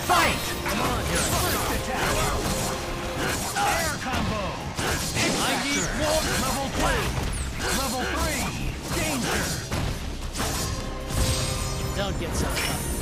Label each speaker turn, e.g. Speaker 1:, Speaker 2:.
Speaker 1: Fight! First attack! Air combo! I need more! Level 2! Level 3! Danger!
Speaker 2: Don't get so tough.